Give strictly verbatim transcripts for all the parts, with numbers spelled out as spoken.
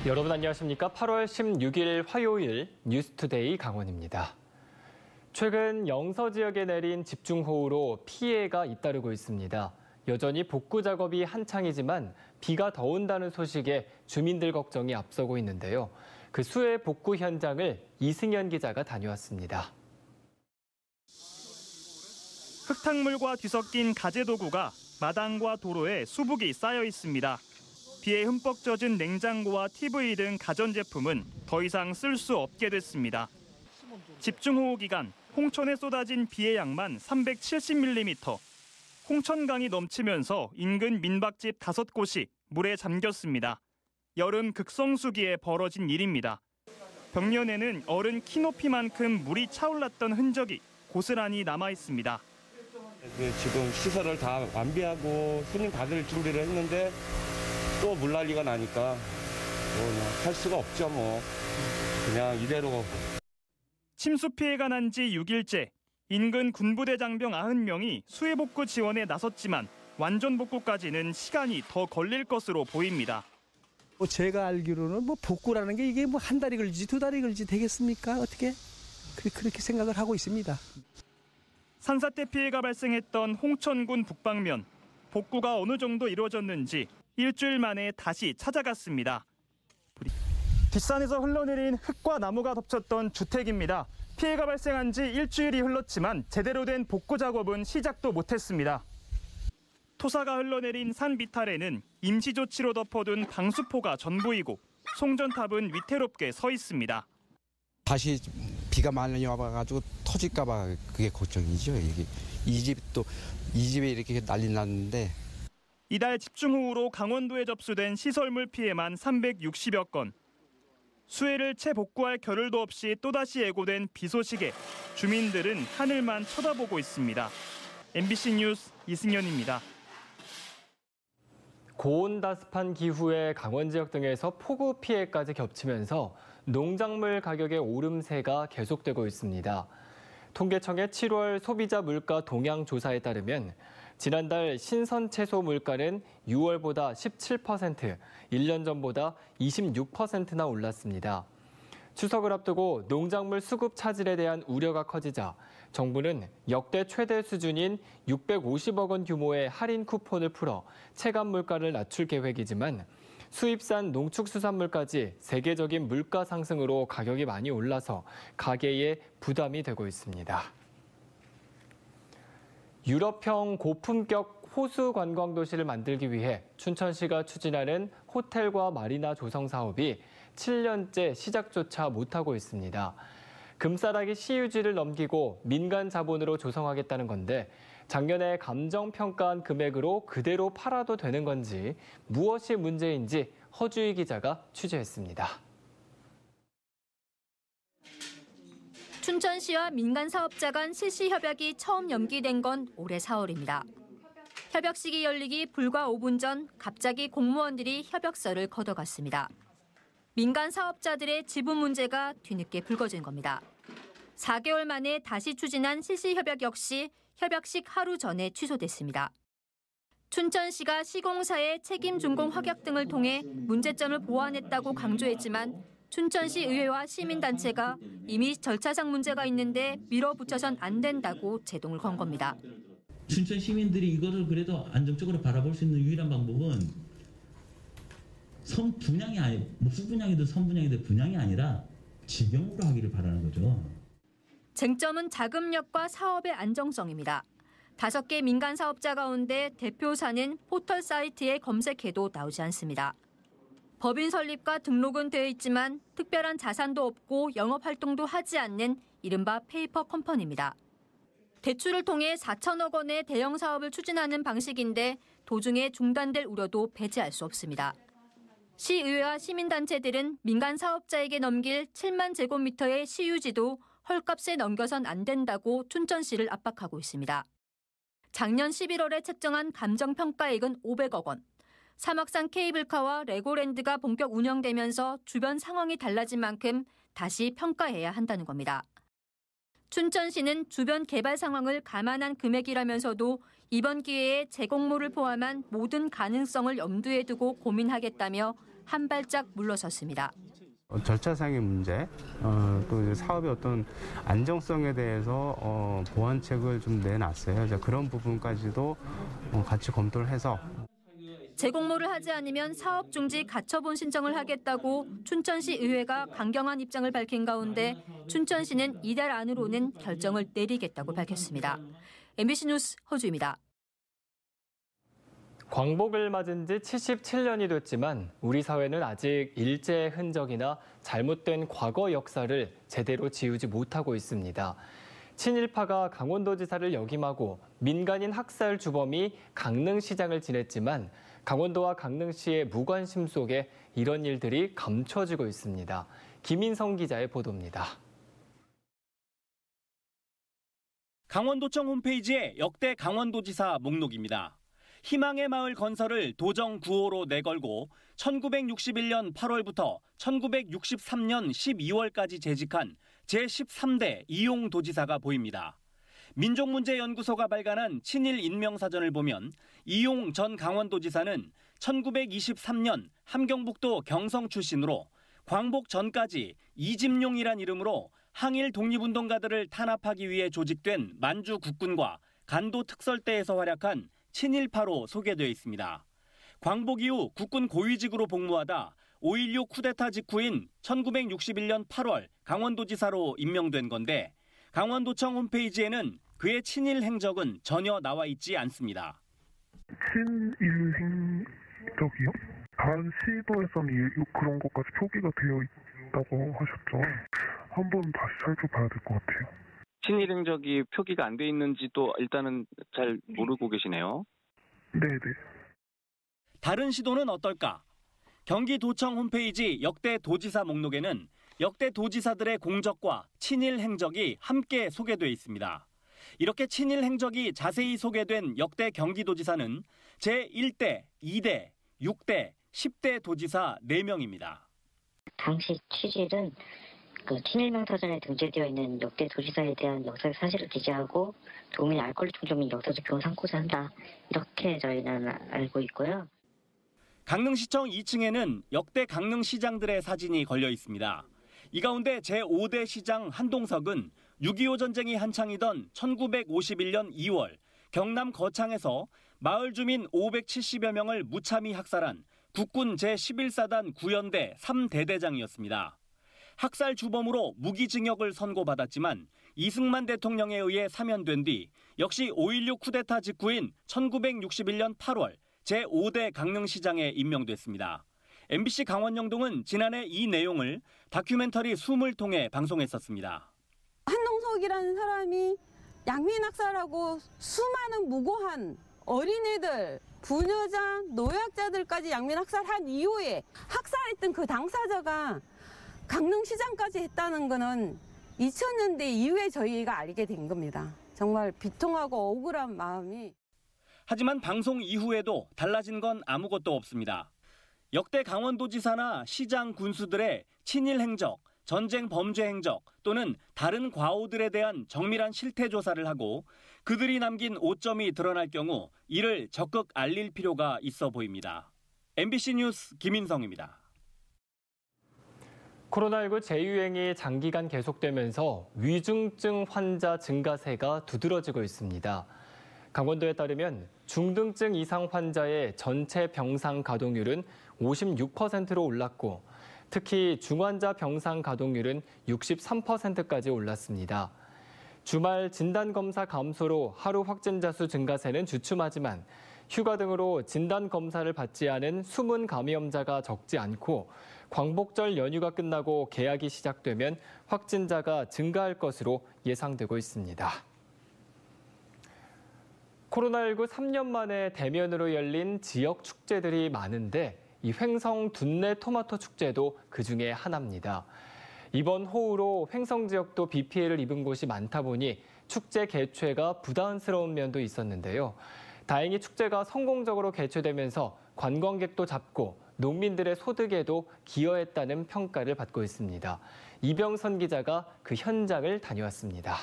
여러분 안녕하십니까? 팔월 십육일 화요일 뉴스투데이 강원입니다. 최근 영서 지역에 내린 집중호우로 피해가 잇따르고 있습니다. 여전히 복구 작업이 한창이지만 비가 더 온다는 소식에 주민들 걱정이 앞서고 있는데요. 그 수해 복구 현장을 이승현 기자가 다녀왔습니다. 흙탕물과 뒤섞인 가재도구가 마당과 도로에 수북이 쌓여 있습니다. 비에 흠뻑 젖은 냉장고와 티비 등 가전제품은 더 이상 쓸 수 없게 됐습니다. 집중호우 기간 홍천에 쏟아진 비의 양만 삼백칠십 밀리미터. 홍천강이 넘치면서 인근 민박집 다섯 곳이 물에 잠겼습니다. 여름 극성수기에 벌어진 일입니다. 벽면에는 어른 키높이만큼 물이 차올랐던 흔적이 고스란히 남아 있습니다. 지금 시설을 다 완비하고 손님 받을 준비를 했는데 또 물난리가 나니까 뭐 할 수가 없죠. 뭐 그냥 이대로. 침수 피해가 난 지 육일째. 인근 군부대 장병 구십 명이 수해 복구 지원에 나섰지만 완전 복구까지는 시간이 더 걸릴 것으로 보입니다. 뭐 제가 알기로는 뭐 복구라는 게 이게 뭐 한 달이 걸리지 두 달이 걸리지 되겠습니까? 어떻게 그렇게 생각을 하고 있습니다. 산사태 피해가 발생했던 홍천군 북방면. 복구가 어느 정도 이루어졌는지 일주일 만에 다시 찾아갔습니다. 뒷산에서 흘러내린 흙과 나무가 덮쳤던 주택입니다. 피해가 발생한 지 일주일이 흘렀지만 제대로 된 복구 작업은 시작도 못했습니다. 토사가 흘러내린 산 비탈에는 임시조치로 덮어둔 방수포가 전부이고 송전탑은 위태롭게 서 있습니다. 다시 비가 많이 와가지고 터질까 봐 그게 걱정이죠. 이게 이 집도 이 집에 이렇게 난리 났는데. 이달 집중호우로 강원도에 접수된 시설물 피해만 삼백육십여 건. 수해를 채 복구할 겨를도 없이 또다시 예고된 비 소식에 주민들은 하늘만 쳐다보고 있습니다. 엠비씨 뉴스 이승현입니다. 고온다습한 기후에 강원 지역 등에서 폭우 피해까지 겹치면서 농작물 가격의 오름세가 계속되고 있습니다. 통계청의 칠월 소비자 물가 동향 조사에 따르면 지난달 신선 채소 물가는 유월보다 십칠 퍼센트, 일 년 전보다 이십육 퍼센트나 올랐습니다. 추석을 앞두고 농작물 수급 차질에 대한 우려가 커지자 정부는 역대 최대 수준인 육백오십억 원 규모의 할인 쿠폰을 풀어 체감 물가를 낮출 계획이지만 수입산 농축수산물까지 세계적인 물가 상승으로 가격이 많이 올라서 가계에 부담이 되고 있습니다. 유럽형 고품격 호수 관광 도시를 만들기 위해 춘천시가 추진하는 호텔과 마리나 조성 사업이 칠 년째 시작조차 못하고 있습니다. 금싸라기 시유지를 넘기고 민간 자본으로 조성하겠다는 건데 작년에 감정평가한 금액으로 그대로 팔아도 되는 건지 무엇이 문제인지 허주희 기자가 취재했습니다. 춘천시와 민간 사업자 간 실시 협약이 처음 연기된 건 올해 사월입니다. 협약식이 열리기 불과 오 분 전 갑자기 공무원들이 협약서를 걷어갔습니다. 민간 사업자들의 지분 문제가 뒤늦게 불거진 겁니다. 사 개월 만에 다시 추진한 실시 협약 역시 협약식 하루 전에 취소됐습니다. 춘천시가 시공사의 책임 준공 확약 등을 통해 문제점을 보완했다고 강조했지만 춘천시 의회와 시민단체가 이미 절차상 문제가 있는데 밀어붙여선 안 된다고 제동을 건 겁니다. 춘천 시민들이 이거를 그래도 안정적으로 바라볼 수 있는 유일한 방법은 선 분양이 아니, 뭐 후분양이든 선분양이든 분양이 아니라 직영으로 하기를 바라는 거죠. 쟁점은 자금력과 사업의 안정성입니다. 다섯 개 민간 사업자 가운데 대표사는 포털 사이트에 검색해도 나오지 않습니다. 법인 설립과 등록은 되어 있지만 특별한 자산도 없고 영업 활동도 하지 않는 이른바 페이퍼 컴퍼니입니다. 대출을 통해 사천억 원의 대형 사업을 추진하는 방식인데 도중에 중단될 우려도 배제할 수 없습니다. 시의회와 시민단체들은 민간 사업자에게 넘길 칠만 제곱미터의 시유지도 헐값에 넘겨선 안 된다고 춘천시를 압박하고 있습니다. 작년 십일월에 책정한 감정평가액은 오백억 원. 사막산 케이블카와 레고랜드가 본격 운영되면서 주변 상황이 달라진 만큼 다시 평가해야 한다는 겁니다. 춘천시는 주변 개발 상황을 감안한 금액이라면서도 이번 기회에 재공모를 포함한 모든 가능성을 염두에 두고 고민하겠다며 한 발짝 물러섰습니다. 절차상의 문제, 어, 또 사업의 어떤 안정성에 대해서 어, 보완책을 좀 내놨어요. 그런 부분까지도 어, 같이 검토를 해서. 재공모를 하지 않으면 사업 중지 가처분 신청을 하겠다고 춘천시 의회가 강경한 입장을 밝힌 가운데 춘천시는 이달 안으로는 결정을 내리겠다고 밝혔습니다. 엠비씨 뉴스 허주입니다. 광복을 맞은 지 칠십칠 년이 됐지만 우리 사회는 아직 일제의 흔적이나 잘못된 과거 역사를 제대로 지우지 못하고 있습니다. 친일파가 강원도지사를 역임하고 민간인 학살 주범이 강릉시장을 지냈지만 강원도와 강릉시의 무관심 속에 이런 일들이 감춰지고 있습니다. 김인성 기자의 보도입니다. 강원도청 홈페이지에 역대 강원도지사 목록입니다. 희망의 마을 건설을 도정 구호로 내걸고 천구백육십일 년 팔월부터 천구백육십삼 년 십이월까지 재직한 제십삼 대 이용 도지사가 보입니다. 민족문제연구소가 발간한 친일 인명사전을 보면 이용 전 강원도지사는 천구백이십삼 년 함경북도 경성 출신으로 광복 전까지 이집용이란 이름으로 항일 독립운동가들을 탄압하기 위해 조직된 만주 국군과 간도 특설대에서 활약한 친일파로 소개되어 있습니다. 광복 이후 국군 고위직으로 복무하다 오일육 쿠데타 직후인 천구백육십일 년 팔월 강원도지사로 임명된 건데 강원도청 홈페이지에는 그의 친일 행적은 전혀 나와 있지 않습니다. 친일 행적이요? 다른 시도에서는 그런 것까지 표기가 되어 있다고 하셨죠. 한번 다시 살펴봐야 될 것 같아요. 친일 행적이 표기가 안 돼 있는지도 일단은 잘 모르고 계시네요. 네네. 다른 시도는 어떨까? 경기도청 홈페이지 역대 도지사 목록에는 역대 도지사들의 공적과 친일 행적이 함께 소개돼 있습니다. 이렇게 친일 행적이 자세히 소개된 역대 경기도지사는 제일 대, 이 대, 육 대, 십 대 도지사 네 명입니다. 당시 취지는 그 친일명사전에 등재되어 있는 역대 도지사에 대한 역사적 사실을 기재하고 도민 알코올 충족 역사적 교훈 삼고자 한다. 이렇게 저희는 알고 있고요. 강릉시청 이 층에는 역대 강릉시장들의 사진이 걸려 있습니다. 이 가운데 제오 대 시장 한동석은 육이오 전쟁이 한창이던 천구백오십일 년 이월 경남 거창에서 마을 주민 오백칠십여 명을 무참히 학살한 국군 제십일 사단 구연대 삼 대대장이었습니다. 학살 주범으로 무기징역을 선고받았지만 이승만 대통령에 의해 사면된 뒤 역시 오일육 쿠데타 직후인 천구백육십일 년 팔월 제오 대 강릉시장에 임명됐습니다. 엠비씨 강원영동은 지난해 이 내용을 다큐멘터리 숨을 통해 방송했었습니다. 한동석이라는 사람이 양민학살하고 수많은 무고한 어린애들, 부녀자, 노약자들까지 양민학살한 이후에 학살했던 그 당사자가 강릉시장까지 했다는 거는 이천 년대 이후에 저희가 알게 된 겁니다. 정말 비통하고 억울한 마음이. 하지만 방송 이후에도 달라진 건 아무것도 없습니다. 역대 강원도지사나 시장 군수들의 친일 행적, 전쟁 범죄 행적 또는 다른 과오들에 대한 정밀한 실태 조사를 하고 그들이 남긴 오점이 드러날 경우 이를 적극 알릴 필요가 있어 보입니다. 엠비씨 뉴스 김인성입니다. 코로나십구 재유행이 장기간 계속되면서 위중증 환자 증가세가 두드러지고 있습니다. 강원도에 따르면 중등증 이상 환자의 전체 병상 가동률은 오십육 퍼센트로 올랐고 특히 중환자 병상 가동률은 육십삼 퍼센트까지 올랐습니다. 주말 진단검사 감소로 하루 확진자 수 증가세는 주춤하지만 휴가 등으로 진단검사를 받지 않은 숨은 감염자가 적지 않고 광복절 연휴가 끝나고 개학이 시작되면 확진자가 증가할 것으로 예상되고 있습니다. 코로나십구 삼 년 만에 대면으로 열린 지역 축제들이 많은데 이 횡성 둔내 토마토 축제도 그중에 하나입니다. 이번 호우로 횡성 지역도 비 피해를 입은 곳이 많다 보니 축제 개최가 부담스러운 면도 있었는데요. 다행히 축제가 성공적으로 개최되면서 관광객도 잡고 농민들의 소득에도 기여했다는 평가를 받고 있습니다. 이병선 기자가 그 현장을 다녀왔습니다.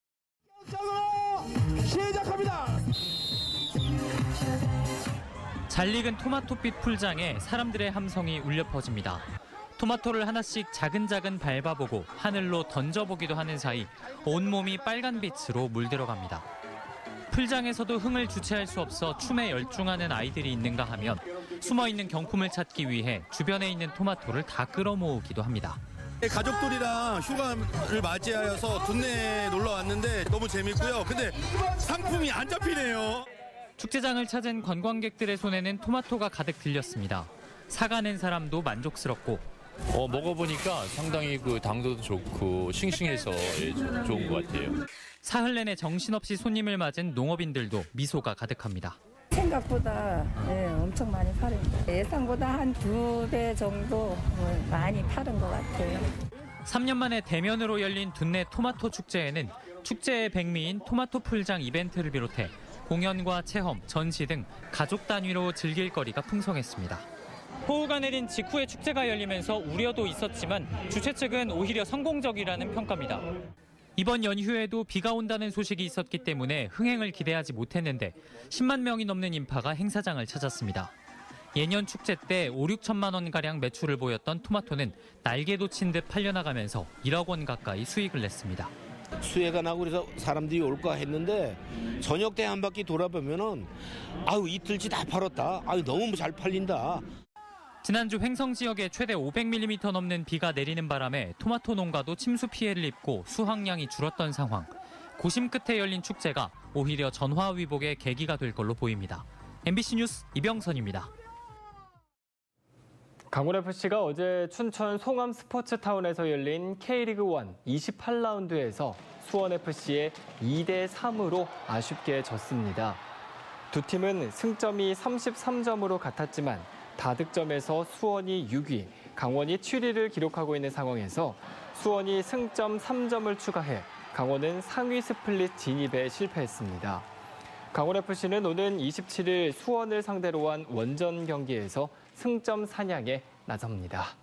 시작합니다. 잘 익은 토마토빛 풀장에 사람들의 함성이 울려 퍼집니다. 토마토를 하나씩 자근자근 밟아보고 하늘로 던져보기도 하는 사이 온몸이 빨간빛으로 물들어갑니다. 풀장에서도 흥을 주체할 수 없어 춤에 열중하는 아이들이 있는가 하면 숨어있는 경품을 찾기 위해 주변에 있는 토마토를 다 끌어모으기도 합니다. 가족들이랑 휴가를 맞이하여서 둔내에 놀러 왔는데 너무 재밌고요. 근데 상품이 안 잡히네요. 축제장을 찾은 관광객들의 손에는 토마토가 가득 들렸습니다. 사가는 사람도 만족스럽고 어, 먹어보니까 상당히 그 당도도 좋고 싱싱해서 예, 좋은 것 같아요. 사흘 내내 정신없이 손님을 맞은 농업인들도 미소가 가득합니다. 생각보다 예, 엄청 많이 팔립니다. 예상보다 한 두 배 정도 많이 팔은 것 같아요. 삼 년 만에 대면으로 열린 둔내 토마토 축제에는 축제의 백미인 토마토 풀장 이벤트를 비롯해 공연과 체험, 전시 등 가족 단위로 즐길 거리가 풍성했습니다. 호우가 내린 직후에 축제가 열리면서 우려도 있었지만 주최 측은 오히려 성공적이라는 평가입니다. 이번 연휴에도 비가 온다는 소식이 있었기 때문에 흥행을 기대하지 못했는데 십만 명이 넘는 인파가 행사장을 찾았습니다. 예년 축제 때 오, 육천만 원가량 매출을 보였던 토마토는 날개 돋친 듯 팔려나가면서 일억 원 가까이 수익을 냈습니다. 수혜가 나고 그래서 사람들이 올까 했는데 저녁 때 한 바퀴 돌아보면은 아유 이틀치 다 팔았다. 아유 너무 잘 팔린다. 지난주 횡성 지역에 최대 오백 밀리미터 넘는 비가 내리는 바람에 토마토 농가도 침수 피해를 입고 수확량이 줄었던 상황. 고심 끝에 열린 축제가 오히려 전화위복의 계기가 될 걸로 보입니다. 엠비씨 뉴스 이병선입니다. 강원에프씨가 어제 춘천 송암 스포츠타운에서 열린 K리그일 이십팔 라운드에서 수원에프씨에 이 대 삼으로 아쉽게 졌습니다. 두 팀은 승점이 삼십삼 점으로 같았지만 다득점에서 수원이 육 위, 강원이 칠 위를 기록하고 있는 상황에서 수원이 승점 삼 점을 추가해 강원은 상위 스플릿 진입에 실패했습니다. 강원에프씨는 오는 이십칠 일 수원을 상대로 한 원정 경기에서 승점 사냥에 나섭니다.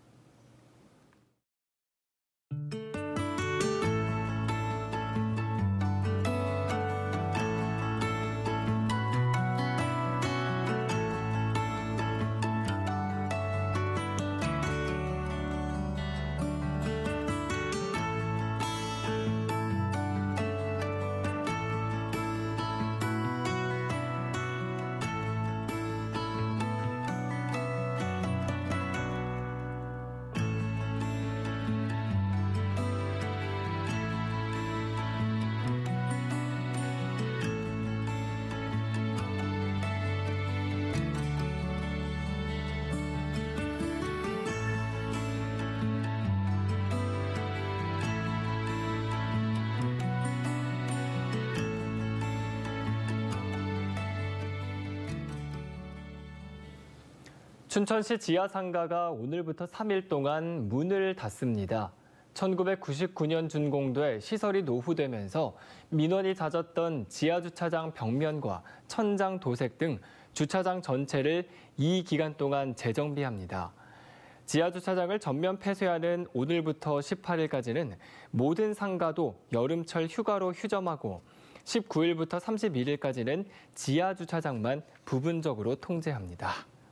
춘천시 지하상가가 오늘부터 삼 일 동안 문을 닫습니다. 천구백구십구 년 준공돼 시설이 노후되면서 민원이 잦았던 지하주차장 벽면과 천장 도색 등 주차장 전체를 이 기간 동안 재정비합니다. 지하주차장을 전면 폐쇄하는 오늘부터 십팔 일까지는 모든 상가도 여름철 휴가로 휴점하고 십구 일부터 삼십일 일까지는 지하주차장만 부분적으로 통제합니다.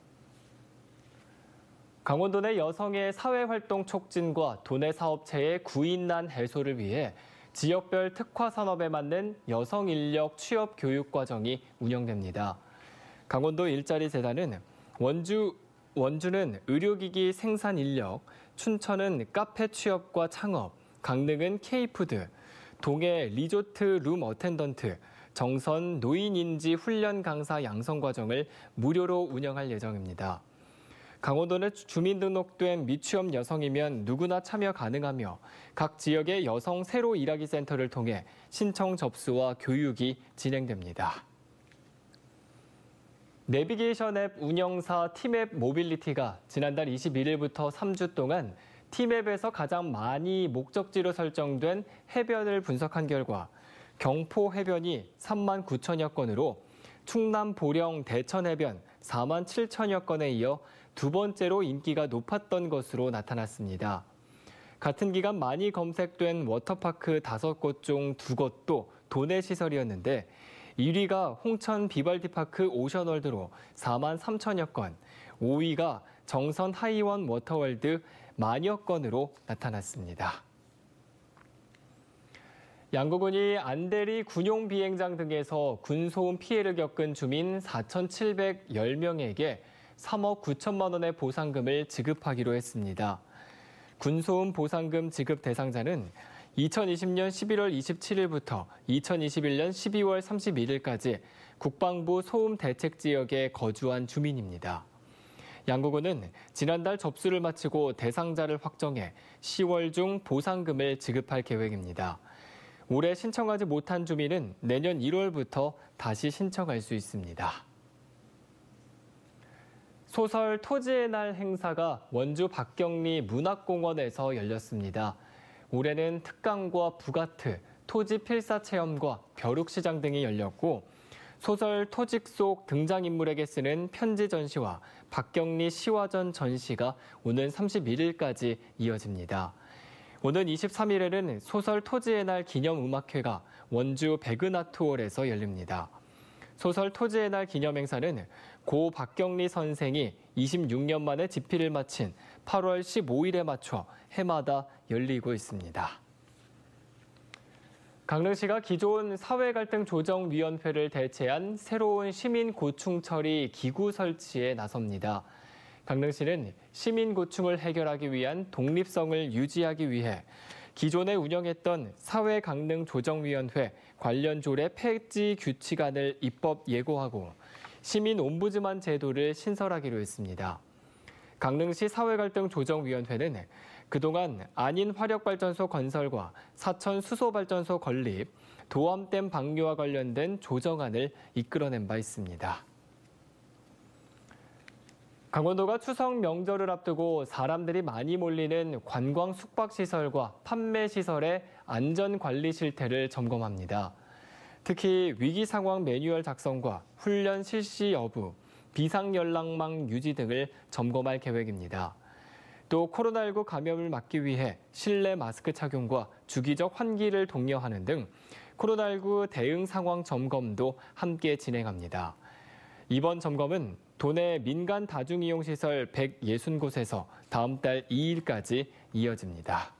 강원도 내 여성의 사회활동 촉진과 도내 사업체의 구인난 해소를 위해 지역별 특화 산업에 맞는 여성 인력 취업 교육 과정이 운영됩니다. 강원도 일자리 재단은 원주, 원주는 의료기기 생산 인력, 춘천은 카페 취업과 창업, 강릉은 K푸드, 동해 리조트 룸 어텐던트, 정선 노인인지 훈련 강사 양성 과정을 무료로 운영할 예정입니다. 강원도는 주민등록된 미취업 여성이면 누구나 참여 가능하며 각 지역의 여성 새로 일하기 센터를 통해 신청 접수와 교육이 진행됩니다. 내비게이션 앱 운영사 티맵 모빌리티가 지난달 이십일 일부터 삼 주 동안 티맵에서 가장 많이 목적지로 설정된 해변을 분석한 결과 경포 해변이 삼만 구천여 건으로 충남 보령 대천 해변 사만 칠천여 건에 이어 두 번째로 인기가 높았던 것으로 나타났습니다. 같은 기간 많이 검색된 워터파크 다섯 곳 중 두 곳도 도내 시설이었는데 일 위가 홍천 비발디파크 오션월드로 사만 삼천여 건, 오 위가 정선 하이원 워터월드 만여 건으로 나타났습니다. 양구군이 안대리 군용 비행장 등에서 군소음 피해를 겪은 주민 사천칠백십 명에게 삼억 구천만 원의 보상금을 지급하기로 했습니다. 군소음 보상금 지급 대상자는 이천이십년 십일월 이십칠일부터 이천이십일년 십이월 삼십일일까지 국방부 소음 대책 지역에 거주한 주민입니다. 양구군은 지난달 접수를 마치고 대상자를 확정해 시월 중 보상금을 지급할 계획입니다. 올해 신청하지 못한 주민은 내년 일월부터 다시 신청할 수 있습니다. 소설 토지의 날 행사가 원주 박경리 문학공원에서 열렸습니다. 올해는 특강과 부가트, 토지 필사 체험과 벼룩시장 등이 열렸고 소설 토직 속 등장인물에게 쓰는 편지 전시와 박경리 시화전 전시가 오는 삼십일일까지 이어집니다. 오는 이십삼일에는 소설 토지의 날 기념음악회가 원주 백은아트홀에서 열립니다. 소설 토지의 날 기념행사는 고 박경리 선생이 이십육년 만에 집필을 마친 팔월 십오일에 맞춰 해마다 열리고 있습니다. 강릉시가 기존 사회갈등조정위원회를 대체한 새로운 시민고충처리 기구 설치에 나섭니다. 강릉시는 시민고충을 해결하기 위한 독립성을 유지하기 위해 기존에 운영했던 사회강릉조정위원회 관련 조례 폐지 규칙안을 입법 예고하고 시민옴부즈만 제도를 신설하기로 했습니다. 강릉시 사회갈등조정위원회는 그동안 안인 화력발전소 건설과 사천 수소발전소 건립, 도암댐 방류와 관련된 조정안을 이끌어낸 바 있습니다. 강원도가 추석 명절을 앞두고 사람들이 많이 몰리는 관광 숙박시설과 판매시설의 안전관리 실태를 점검합니다. 특히 위기상황 매뉴얼 작성과 훈련 실시 여부, 비상연락망 유지 등을 점검할 계획입니다. 또 코로나십구 감염을 막기 위해 실내 마스크 착용과 주기적 환기를 독려하는 등 코로나십구 대응 상황 점검도 함께 진행합니다. 이번 점검은 도내 민간 다중이용시설 백육십 곳에서 다음 달 이일까지 이어집니다.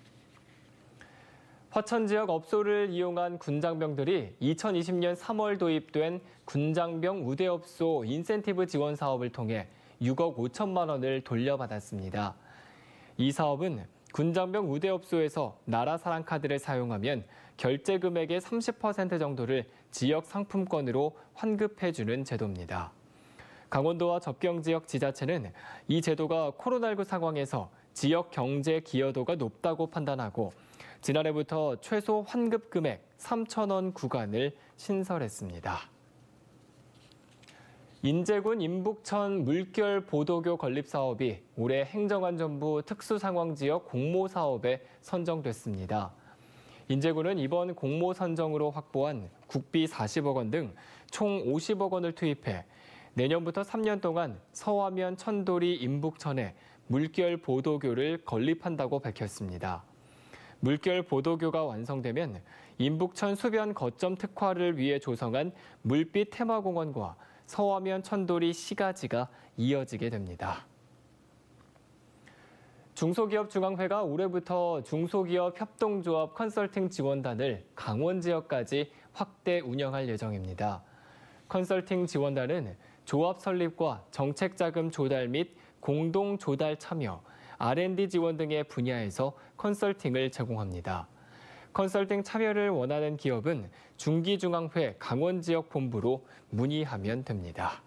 화천 지역 업소를 이용한 군장병들이 이천이십년 삼월 도입된 군장병 우대업소 인센티브 지원 사업을 통해 육억 오천만 원을 돌려받았습니다. 이 사업은 군장병 우대업소에서 나라사랑 카드를 사용하면 결제 금액의 삼십 퍼센트 정도를 지역 상품권으로 환급해주는 제도입니다. 강원도와 접경 지역 지자체는 이 제도가 코로나십구 상황에서 지역 경제 기여도가 높다고 판단하고 지난해부터 최소 환급 금액 삼천 원 구간을 신설했습니다. 인제군 인북천 물결 보도교 건립 사업이 올해 행정안전부 특수상황지역 공모 사업에 선정됐습니다. 인제군은 이번 공모 선정으로 확보한 국비 사십억 원 등 총 오십억 원을 투입해 내년부터 삼 년 동안 서화면 천도리 인북천에 물결 보도교를 건립한다고 밝혔습니다. 물결 보도교가 완성되면 인북천 수변 거점 특화를 위해 조성한 물빛 테마공원과 서화면 천도리 시가지가 이어지게 됩니다. 중소기업중앙회가 올해부터 중소기업 협동조합 컨설팅 지원단을 강원 지역까지 확대 운영할 예정입니다. 컨설팅 지원단은 조합 설립과 정책자금 조달 및 공동 조달 참여, 알 앤 디 지원 등의 분야에서 컨설팅을 제공합니다. 컨설팅 참여를 원하는 기업은 중기중앙회 강원지역본부로 문의하면 됩니다.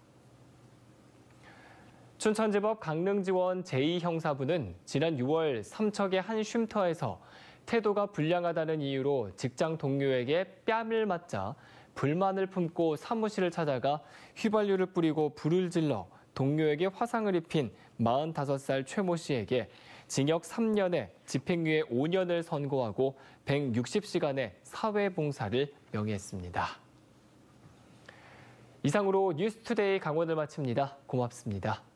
춘천지법 강릉지원 제이 형사부는 지난 유월 삼척의 한 쉼터에서 태도가 불량하다는 이유로 직장 동료에게 뺨을 맞자 불만을 품고 사무실을 찾아가 휘발유를 뿌리고 불을 질러 동료에게 화상을 입힌 마흔다섯 살 최모 씨에게 징역 삼 년에 집행유예 오 년을 선고하고 백육십 시간의 사회봉사를 명의했습니다. 이상으로 뉴스투데이 강원을 마칩니다. 고맙습니다.